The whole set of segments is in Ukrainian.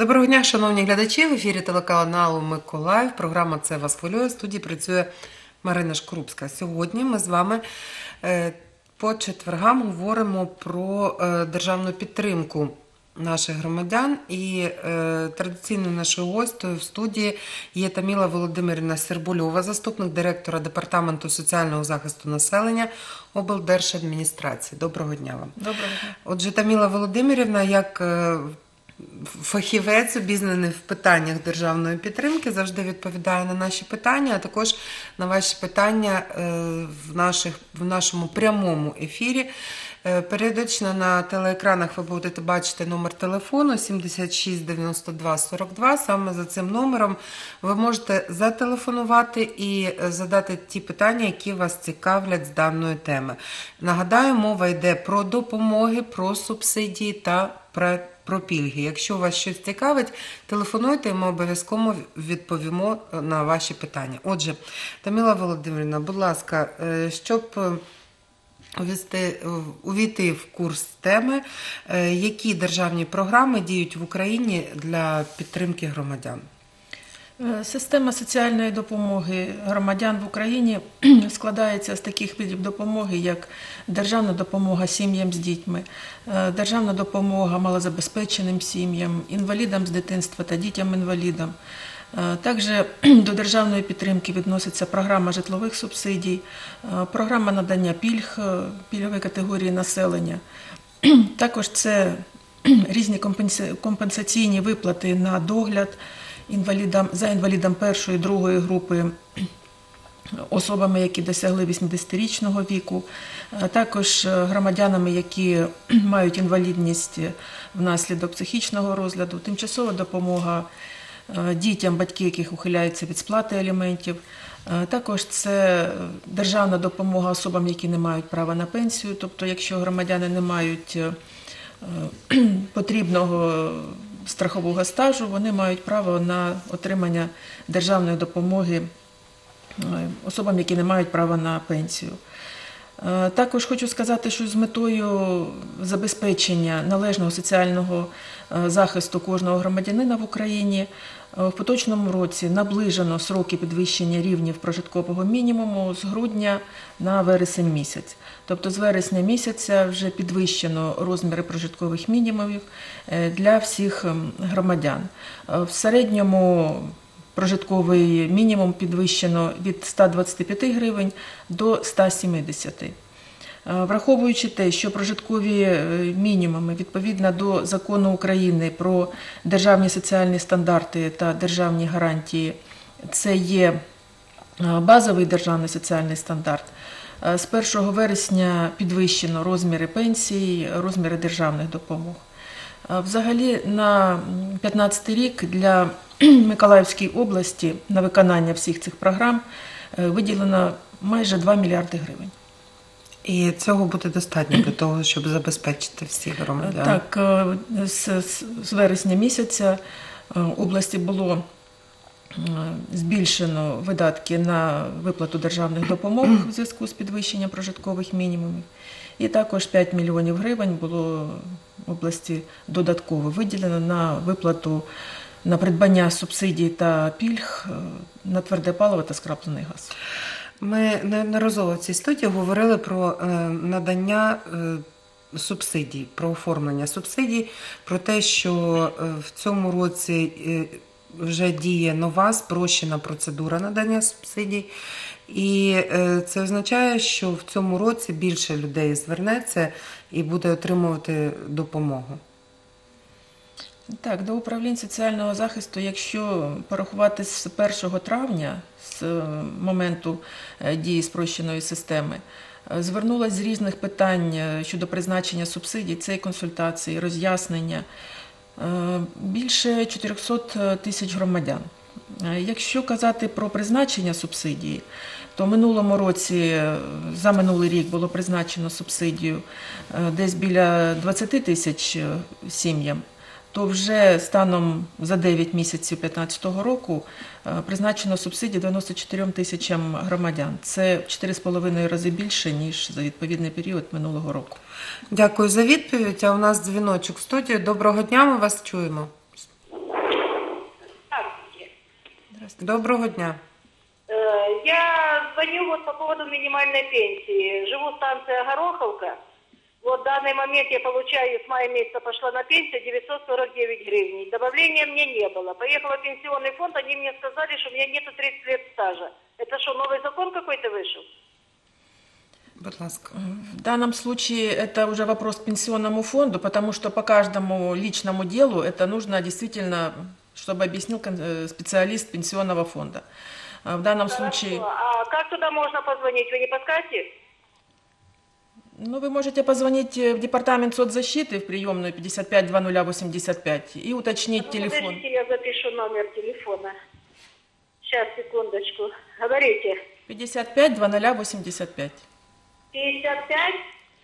Доброго дня, шановні глядачі. В ефірі телеканалу Миколаїв. Програма «Це вас хвилює». В студії працює Марина Шкрупська. Сьогодні ми з вами по четвергам говоримо про державну підтримку наших громадян. І традиційно нашою гостею в студії є Таміла Володимирівна Сербульова, заступник директора Департаменту соціального захисту населення облдержадміністрації. Доброго дня вам. Доброго дня. Отже, Таміла Володимирівна, як фахівець, обізнаний в питаннях державної підтримки, завжди відповідає на наші питання, а також на ваші питання в нашому прямому ефірі. Періодично на телеекранах ви будете бачити номер телефону 76 92 42. Саме за цим номером ви можете зателефонувати і задати ті питання, які вас цікавлять з даної теми. Нагадаю, мова йде про допомоги, про субсидії та про пільги. Якщо вас щось цікавить, телефонуйте, і ми обов'язково відповімо на ваші питання. Отже, Таміла Володимирівна, будь ласка, щоб увійти в курс теми, які державні програми діють в Україні для підтримки громадян? Система соціальної допомоги громадян в Україні складається з таких видів допомоги, як державна допомога сім'ям з дітьми, державна допомога малозабезпеченим сім'ям, інвалідам з дитинства та дітям-інвалідам. Також до державної підтримки відноситься програма житлових субсидій, програма надання пільг, пільгової категорії населення. Також це різні компенсаційні виплати на догляд за інвалідам першої, другої групи, особами, які досягли 80-річного віку, також громадянами, які мають інвалідність внаслідок психічного розладу, тимчасова допомога дітям, батьки яких ухиляються від сплати аліментів. Також це державна допомога особам, які не мають права на пенсію, тобто якщо громадяни не мають потрібного страхового стажу, вони мають право на отримання державної допомоги особам, які не мають права на пенсію. Також хочу сказати, що з метою забезпечення належного соціального захисту кожного громадянина в Україні в поточному році наближено сроки підвищення рівнів прожиткового мінімуму з грудня на вересень місяць. Тобто з вересня місяця вже підвищено розміри прожиткових мінімумів для всіх громадян. В середньому прожитковий мінімум підвищено від 125 гривень до 170. Враховуючи те, що прожиткові мінімуми відповідно до Закону України про державні соціальні стандарти та державні гарантії, це є базовий державний соціальний стандарт, з 1 вересня підвищено розміри пенсій, розміри державних допомог. Взагалі на 2015 рік для Миколаївської області на виконання всіх цих програм виділено майже 2 мільярди гривень. І цього буде достатньо для того, щоб забезпечити всіх громадян? Так, з вересня місяця області було збільшено видатки на виплату державних допомог в зв'язку з підвищенням прожиткових мінімумів. І також 5 мільйонів гривень було області додатково виділено на виплату, на придбання субсидій та пільг на тверде паливо та скраплений газ. Ми неодноразово в цій студії говорили про надання субсидій, про оформлення субсидій, про те, що в цьому році вже діє нова спрощена процедура надання субсидій. І це означає, що в цьому році більше людей звернеться і буде отримувати допомогу. Так, до управлінь соціального захисту, якщо порахувати з 1 травня, з моменту дії спрощеної системи, звернулось з різних питань щодо призначення субсидій, це і консультації, роз'яснення, більше 400 тисяч громадян. Якщо казати про призначення субсидії, то минулому році, за минулий рік було призначено субсидію десь біля 20 тисяч сім'ям, то вже станом за 9 місяців 2015 року призначено субсидії 94 тисячам громадян. Це в 4,5 рази більше, ніж за відповідний період минулого року. Дякую за відповідь. А у нас дзвіночок в студію. Доброго дня, ми вас чуємо. Доброго дня. Я звоню вот по поводу минимальной пенсии. Живу станция Гороховка. Вот в данный момент я получаю, с мая месяца пошла на пенсию 949 гривен. Добавления мне не было. Поехала в пенсионный фонд, они мне сказали, что у меня нету 30 лет стажа. Это что, новый закон какой-то вышел? Будь ласка. В данном случае это уже вопрос к пенсионному фонду, потому что по каждому личному делу это нужно действительно, чтобы объяснил специалист пенсионного фонда. В данном случае... А как туда можно позвонить? Вы не подскажете? Ну, вы можете позвонить в департамент соцзащиты в приемную 55-2085 и уточнить телефон. Подождите, я запишу номер телефона. Сейчас, секундочку. Говорите. 55-2085. 55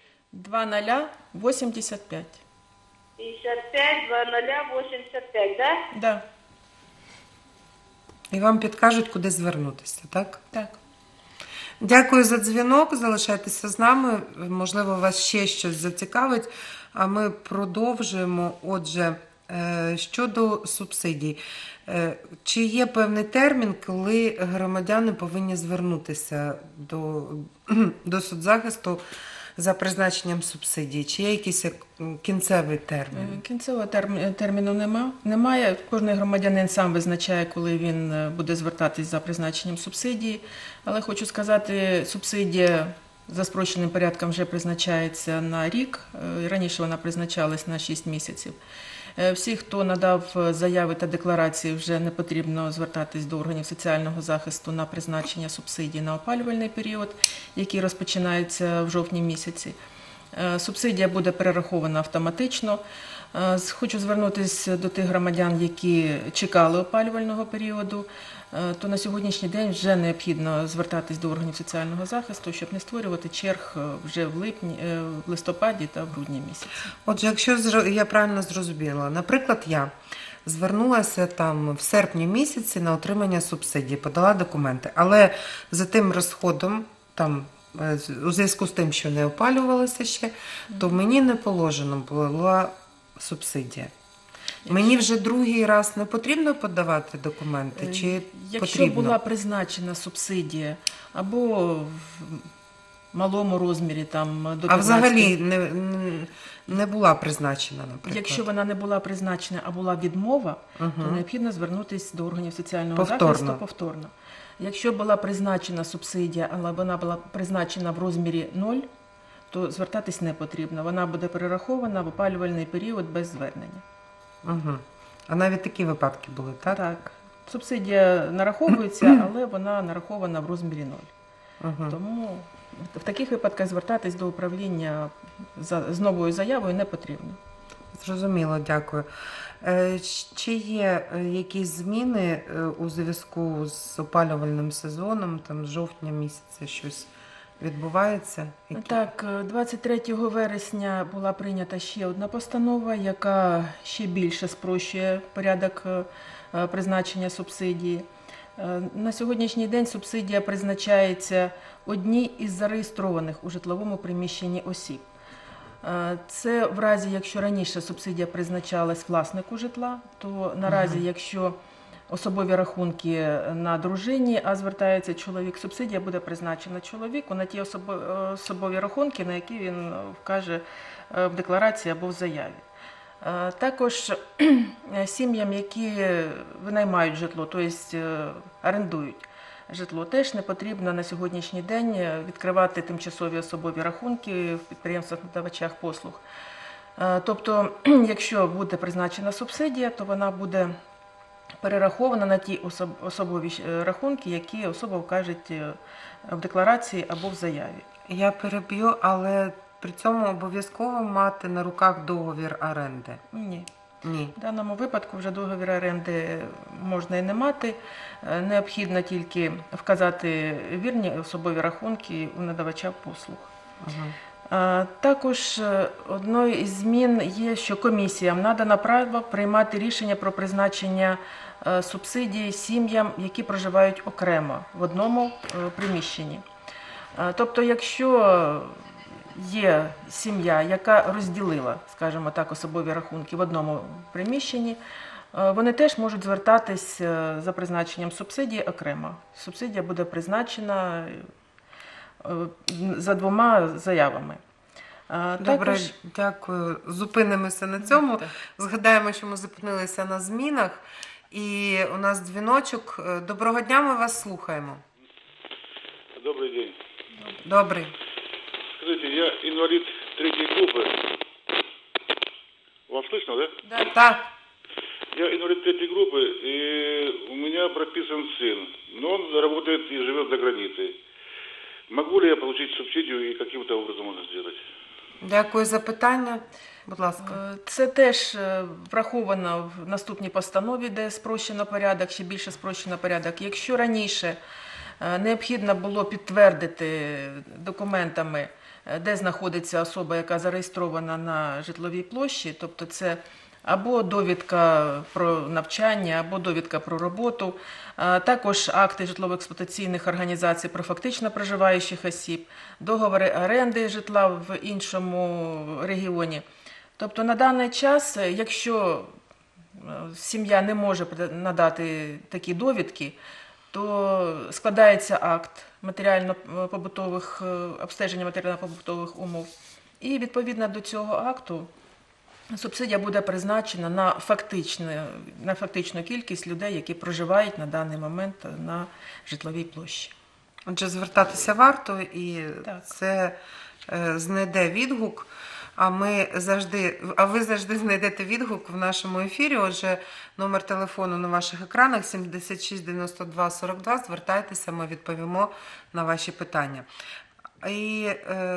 2085. 55 2085, да? Да, І вам підкажуть, куди звернутися, так? так. Дякую за дзвінок, залишайтеся з нами, можливо, вас ще щось зацікавить, а ми продовжуємо. Отже, щодо субсидій. Чи є певний термін, коли громадяни повинні звернутися до соцзахисту за призначенням субсидій? Чи є якийсь кінцевий термін? Кінцевого терміну немає. Кожен громадянин сам визначає, коли він буде звертатись за призначенням субсидії. Але хочу сказати, субсидія за спрощеним порядком вже призначається на рік. Раніше вона призначалась на 6 місяців. Всі, хто надав заяви та декларації, вже не потрібно звертатись до органів соціального захисту на призначення субсидій на опалювальний період, який розпочинається в жовтні місяці. Субсидія буде перерахована автоматично. Хочу звернутися до тих громадян, які чекали опалювального періоду, то на сьогоднішній день вже необхідно звертатись до органів соціального захисту, щоб не створювати черг вже в листопаді та в грудні місяці. Отже, якщо я правильно зрозуміла, наприклад, я звернулася там в серпні місяці на отримання субсидії, подала документи, але за тим розходом, там, у зв'язку з тим, що не опалювалося ще, то мені не положено була субсидія. Мені вже другий раз не потрібно подавати документи? Чи Якщо потрібно? була призначена субсидія або в малому розмірі там, до 15... А взагалі не була призначена, наприклад? Якщо вона не була призначена, а була відмова, то необхідно звернутися до органів соціального Повторно. захисту повторно. Якщо була призначена субсидія, але вона була призначена в розмірі 0, то звертатись не потрібно. Вона буде перерахована в опалювальний період без звернення. Угу. А навіть такі випадки були, так? Так. Субсидія нараховується, але вона нарахована в розмірі 0. Угу. Тому в таких випадках звертатись до управління з новою заявою не потрібно. Зрозуміло, дякую. Чи є якісь зміни у зв'язку з опалювальним сезоном, там з жовтня місяця щось відбувається? Так, 23 вересня була прийнята ще одна постанова, яка ще більше спрощує порядок призначення субсидії. На сьогоднішній день субсидія призначається одній із зареєстрованих у житловому приміщенні осіб. Це в разі, якщо раніше субсидія призначалась власнику житла, то наразі, якщо особові рахунки на дружині, а звертається чоловік, субсидія буде призначена чоловіку на ті особові рахунки, на які він вкаже в декларації або в заяві. Також сім'ям, які винаймають житло, тобто орендують житло, теж не потрібно на сьогоднішній день відкривати тимчасові особові рахунки в підприємствах-надавачах послуг. Тобто, якщо буде призначена субсидія, то вона буде перерахована на ті особові рахунки, які особа вкаже в декларації або в заяві. Я переб'ю, але при цьому обов'язково мати на руках договір оренди? Ні. Ні. В даному випадку вже договір оренди можна і не мати. Необхідно тільки вказати вірні особові рахунки у надавача послуг. Також одною із змін є, що комісіям надано право приймати рішення про призначення субсидій сім'ям, які проживають окремо в одному приміщенні. Тобто, якщо є сім'я, яка розділила, скажімо так, особові рахунки в одному приміщенні, вони теж можуть звертатись за призначенням субсидії окремо. Субсидія буде призначена за 2 заявами. Добре, Також дякую. Зупинимося на цьому. Так. Згадаємо, що ми зупинилися на змінах. І у нас дзвіночок. Доброго дня, ми вас слухаємо. Добрый день. Добрий. Скажите, я инвалид 3 группы. Вас слышно, да? Так. Я инвалид 3 группы, и у меня прописан сын, но он работает и живет за границей. Могу ли я получить субсидию и каким-то образом можно сделать? Дякую за питання. Будь ласка. це теж враховано в наступній постанові, де спрощено порядок, ще більше спрощено порядок. Якщо раніше необхідно було підтвердити документами, де знаходиться особа, яка зареєстрована на житловій площі, тобто це або довідка про навчання, або довідка про роботу, також акти житлово-експлуатаційних організацій про фактично проживаючих осіб, договори оренди житла в іншому регіоні. Тобто на даний час, якщо сім'я не може надати такі довідки, то складається акт матеріально-побутових обстеження матеріально-побутових умов. І відповідно до цього акту субсидія буде призначена на фактичну кількість людей, які проживають на даний момент на житловій площі. Отже, звертатися варто, і Так. це знайде відгук. А ви завжди знайдете відгук в нашому ефірі. Отже, номер телефону на ваших екранах 76 92 42. Звертайтеся, ми відповімо на ваші питання. І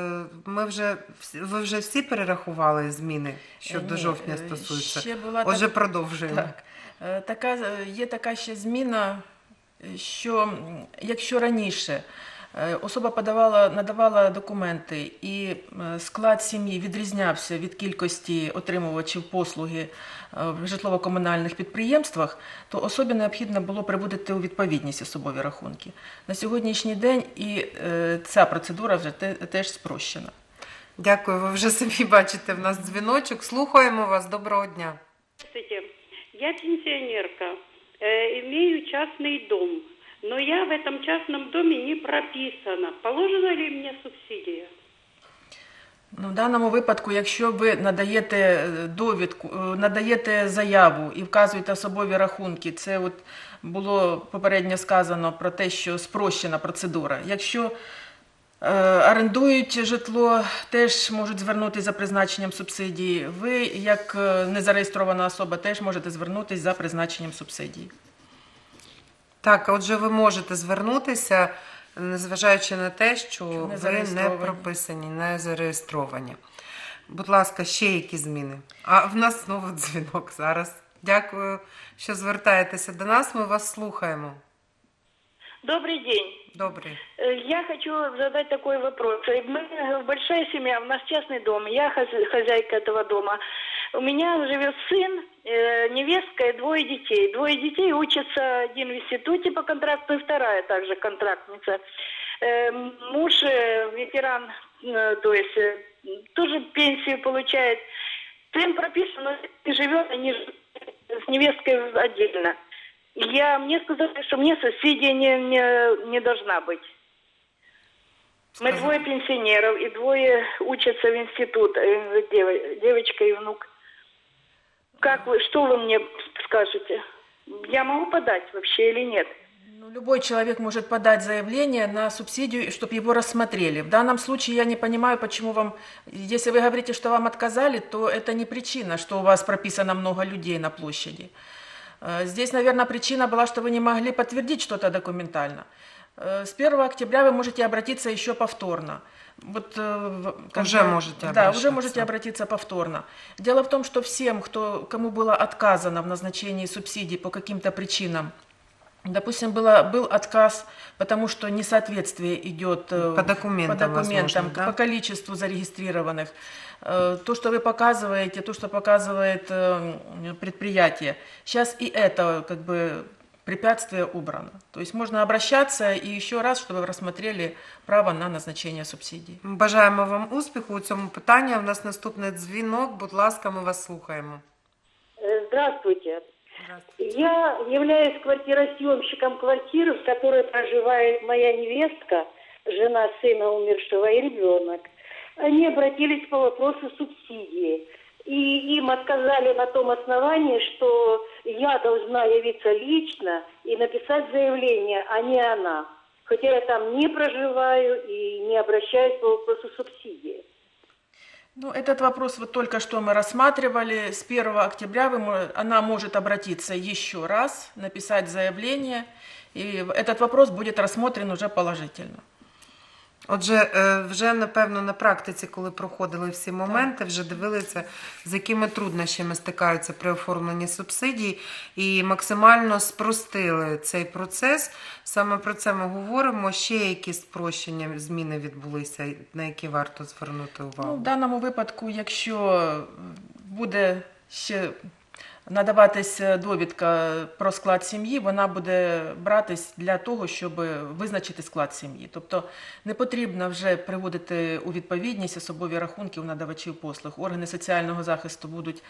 ви вже всі перерахували зміни, що до Ні, жовтня стосуються? ще була Отже, так- продовжуємо. Так, є така ще зміна, що якщо раніше особа надавала документи і склад сім'ї відрізнявся від кількості отримувачів послуги в житлово-комунальних підприємствах, то особі необхідно було приводити у відповідність особові рахунки. На сьогоднішній день і ця процедура вже теж спрощена. Дякую, ви вже самі бачите в нас дзвіночок. Слухаємо вас. Доброго дня. Здравствуйте. Я пенсионерка, имею частный дом, но я в этом частном доме не прописана. Положена ли мне субсидия? Ну, в даному випадку, якщо ви надаєте довідку, надаєте заяву і вказуєте особові рахунки, це от було попередньо сказано про те, що спрощена процедура. Якщо орендують житло, теж можуть звернутися за призначенням субсидії. Ви, як незареєстрована особа, теж можете звернутися за призначенням субсидії. Так, отже, ви можете звернутися, незважаючи на те, що не ви не зареєстровані. прописані, не зареєстровані. Будь ласка, ще які зміни? А в нас знову дзвінок зараз. Дякую, що звертаєтеся до нас, ми вас слухаємо. Добрый день. Добрий. Я хочу задать такой вопрос. Мы большая семья, у нас частный дом, я хозяйка этого дома. У меня живет сын, невестка и 2 детей. 2 детей учатся, один в институте по контракту, и вторая также контрактница. Муж ветеран, то есть тоже пенсию получает. Сын прописан, но живет, они живут с невесткой отдельно. Мне сказали, что мне субсидия не должна быть. Мы 2 пенсионеров, и 2 учатся в институт, девочка и внук. Что вы мне скажете? Я могу подать вообще или нет? Ну, любой человек может подать заявление на субсидию, чтобы его рассмотрели. В данном случае я не понимаю, почему вам, если вы говорите, что вам отказали, то это не причина, что у вас прописано много людей на площади. Здесь, наверное, причина была, что вы не могли подтвердить что-то документально. С 1 октября вы можете обратиться еще повторно. Уже можете Да, обращаться. уже можете обратиться повторно. Дело в том, что всем, кому было отказано в назначении субсидий по каким-то причинам, допустим, был отказ, потому что несоответствие идет По документам, возможно, да? по количеству зарегистрированных. То, что вы показываете, то, что показывает предприятие, сейчас и это как бы препятствие убрано. То есть можно обращаться и еще раз, чтобы вы рассмотрели право на назначение субсидий. Ми бажаємо вам успіху у цьому питанні. У нас наступний дзвінок. Будь ласка, ми вас слухаємо. Здравствуйте. Здравствуйте. Я являюсь квартиросъемщиком квартиры, в которой проживает моя невестка, жена сына умершего и ребенок. Они обратились по вопросу субсидии. И им отказали на том основании, что я должна явиться лично и написать заявление, а не она. Хотя я там не проживаю и не обращаюсь по вопросу субсидии. Ну, этот вопрос вот только что мы рассматривали. С 1 октября она может обратиться еще раз, написать заявление, и этот вопрос будет рассмотрен уже положительно. Отже, вже, напевно, на практиці, коли проходили всі моменти, вже дивилися, з якими труднощами стикаються при оформленні субсидій, і максимально спростили цей процес. Саме про це ми говоримо. Ще якісь спрощення, зміни відбулися, на які варто звернути увагу? Ну, в даному випадку, якщо буде ще надаватися довідка про склад сім'ї, вона буде братись для того, щоб визначити склад сім'ї. Тобто не потрібно вже приводити у відповідність особові рахунки у надавачів послуг. Органи соціального захисту будуть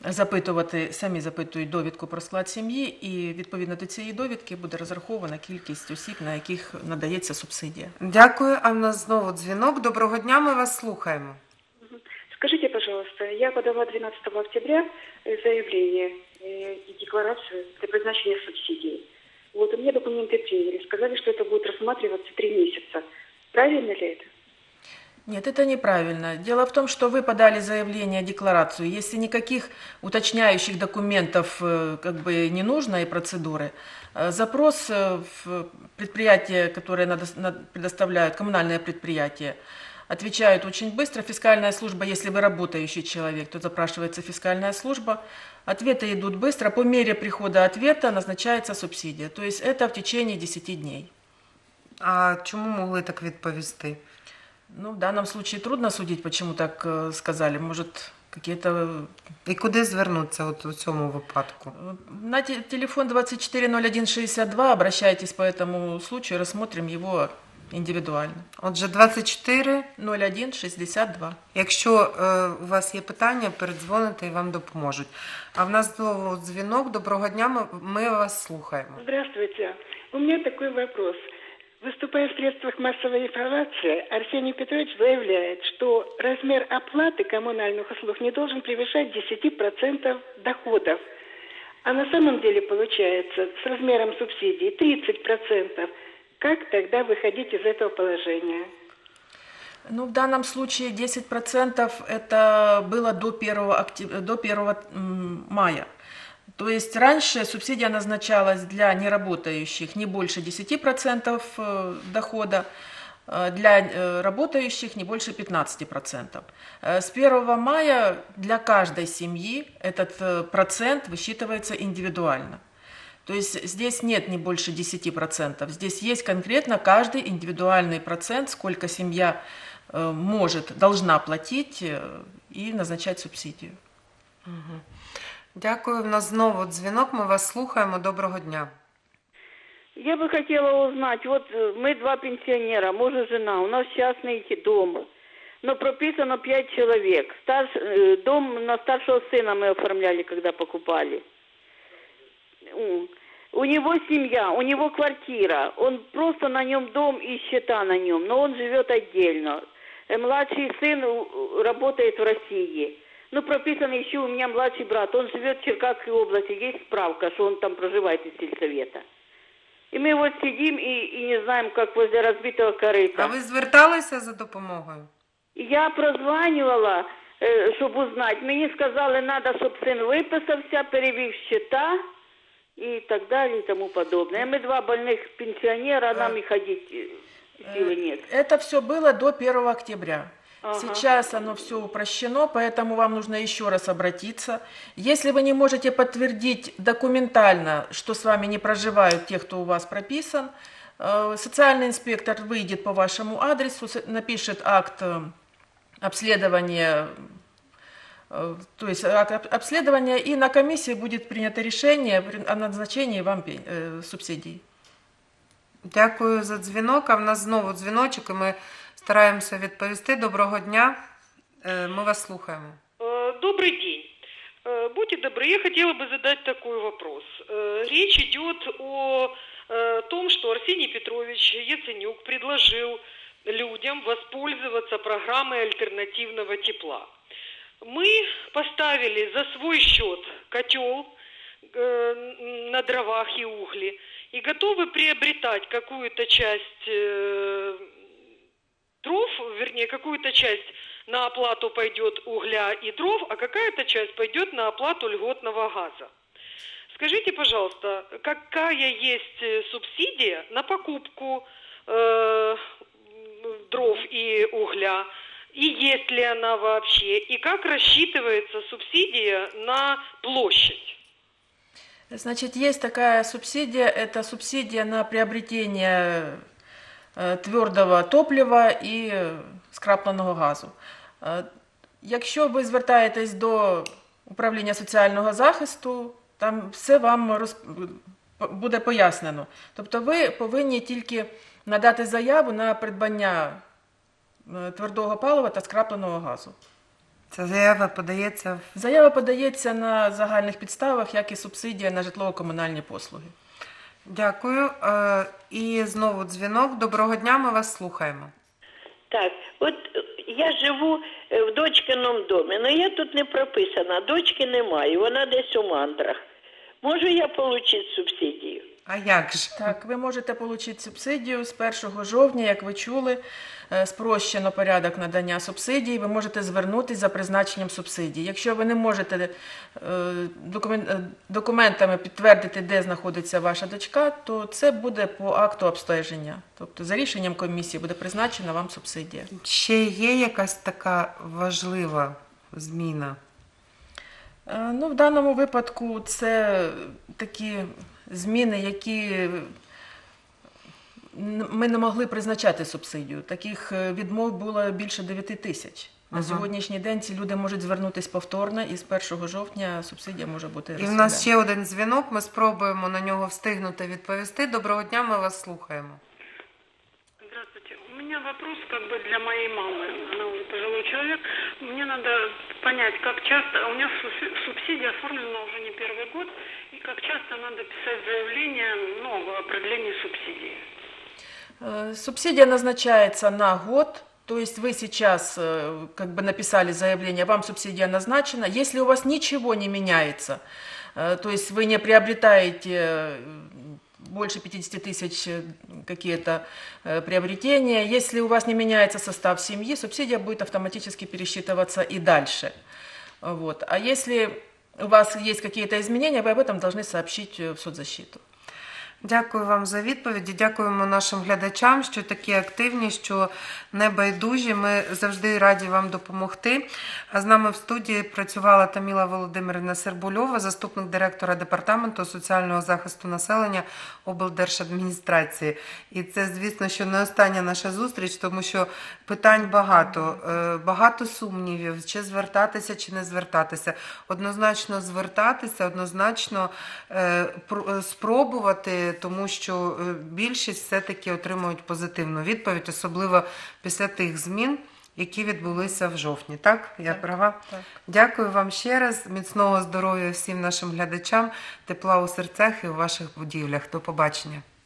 самі запитують довідку про склад сім'ї, і відповідно до цієї довідки буде розрахована кількість осіб, на яких надається субсидія. Дякую. А в нас знову дзвінок. Доброго дня, ми вас слухаємо. Скажите, пожалуйста, я подала 12 октября заявление и декларацию для призначения субсидий. Вот у меня документы приняли, сказали, что это будет рассматриваться 3 месяца. Правильно ли это? Нет, это неправильно. Дело в том, что вы подали заявление, декларацию. Если никаких уточняющих документов как бы не нужно и процедуры, запрос в предприятие, которое предоставляют, коммунальное предприятие, отвечают очень быстро. Фискальная служба, если вы работающий человек, то запрашивается фискальная служба. Ответы идут быстро. По мере прихода ответа назначается субсидия. То есть это в течение 10 дней. А чому могли так відповісти? Ну, в данном случае трудно судить, почему так сказали. Может, какие-то... І куди звернутися от у цьому випадку? На телефон 240162 обращайтесь по этому случаю, рассмотрим его індивідуально. Отже, 24. 0162. Якщо у вас є питання, передзвоните і вам допоможуть. А в нас знову дзвінок. Доброго дня, ми вас слухаємо. Здравствуйте. У меня такой вопрос. Выступая в средствах массовой информации, Арсений Петрович заявляет, что размер оплаты коммунальных услуг не должен превышать 10% доходов. А на самом деле получается с размером субсидий 30%. Как тогда выходить из этого положения? Ну, в данном случае 10% это было до 1 мая. То есть раньше субсидия назначалась для неработающих не больше 10% дохода, для работающих не больше 15%. С 1 мая для каждой семьи этот процент высчитывается индивидуально. То есть здесь нет не больше 10%. Здесь есть конкретно каждый индивидуальный процент, сколько семья должна платить и назначать субсидию. Угу. Дякую. В нас знову дзвінок, ми вас слухаємо. Доброго дня. Я бы хотела узнать, вот мы 2 пенсионера, муж и жена, у нас частный дом, но прописано 5 человек. Дом на старшего сына мы оформляли, когда покупали. У него семья, у него квартира, он просто на нем дом и счета на нем, но он живет отдельно. Младший сын работает в России. Ну, прописан еще у меня младший брат, он живет в Черкасской области, есть справка, что он там проживает из сельсовета. И мы вот сидим и не знаем, как возле разбитого корыта. А ви зверталися за допомогою? Я прозванивала, щоб узнати. Мені сказали, треба, щоб син виписався, перевів счета и так далее и тому подобное. Мы 2 больных пенсионера, нам и ходить силы нет. Это все было до 1 октября. Сейчас оно все упрощено, поэтому вам нужно еще раз обратиться. Если вы не можете подтвердить документально, что с вами не проживают те, кто у вас прописан, социальный инспектор выйдет по вашему адресу, напишет акт обследования, то есть акт обследования, и на комиссии будет принято решение о назначении вам субсидий. Дякую за дзвінок. А в нас знову дзвіночок, і ми стараємося відповісти. Доброго дня, ми вас слухаємо. Добрый день. Будьте добры, я хотела бы задать такой вопрос. Речь идет о том, что Арсений Петрович Яценюк предложил людям воспользоваться программой альтернативного тепла. Мы поставили за свой счет котел на дровах и угли и готовы приобретать какую-то часть дров, вернее, какую-то часть на оплату пойдет угля и дров, а какая-то часть пойдет на оплату льготного газа. Скажите, пожалуйста, какая есть субсидия на покупку дров и угля, и есть ли она вообще, и как рассчитывается субсидия на площадь? Значит, есть такая субсидия, это субсидия на приобретение твердого топлива і скрапленого газу. Якщо ви звертаєтесь до управління соціального захисту, там все вам буде пояснено. Тобто ви повинні тільки надати заяву на придбання твердого палива та скрапленого газу. Ця заява подається Заява подається на загальних підставах, як і субсидія на житлово-комунальні послуги. Дякую. І знову дзвінок. Доброго дня, ми вас слухаємо. Так, от я живу в дочкиному домі, але я тут не прописана, дочки немає, вона десь у мандрах. Можу я отримати субсидію? А як же? Так, ви можете отримати субсидію з 1 жовтня, як ви чули, спрощено порядок надання субсидій, ви можете звернутися за призначенням субсидій. Якщо ви не можете документами підтвердити, де знаходиться ваша дочка, то це буде по акту обстеження. Тобто за рішенням комісії буде призначена вам субсидія. Ще є якась така важлива зміна? Ну, в даному випадку це такі зміни, які ми не могли призначати субсидію. Таких відмов було більше 9 тисяч. На сьогоднішній день ці люди можуть звернутися повторно, і з 1 жовтня субсидія може бути І в нас ще один дзвінок, ми спробуємо на нього встигнути відповісти. Доброго дня, ми вас слухаємо. Здравствуйте. У меня вопрос как бы для моей мамы. Она уже пожилой человек. Мне надо понять, как часто... У меня субсидия оформлена уже не первый год. И как часто надо писать заявление о продлении субсидии. Субсидия назначается на год. То есть вы сейчас как бы написали заявление, вам субсидия назначена. Если у вас ничего не меняется, то есть вы не приобретаете больше 50 тысяч какие-то приобретения, если у вас не меняется состав семьи, субсидия будет автоматически пересчитываться и дальше. Вот. А если у вас есть какие-то изменения, вы об этом должны сообщить в соцзащиту. Дякую вам за відповіді, дякуємо нашим глядачам, що такі активні, що небайдужі. Ми завжди раді вам допомогти. А з нами в студії працювала Таміла Володимирівна Сербульова, заступник директора Департаменту соціального захисту населення облдержадміністрації. І це, звісно, що не остання наша зустріч, тому що питань багато. Багато сумнівів, чи звертатися, чи не звертатися. Однозначно звертатися, однозначно спробувати, тому що більшість все-таки отримують позитивну відповідь, особливо після тих змін, які відбулися в жовтні. Так? Я права? Так. Дякую вам ще раз. Міцного здоров'я всім нашим глядачам, тепла у серцях і у ваших будівлях. До побачення.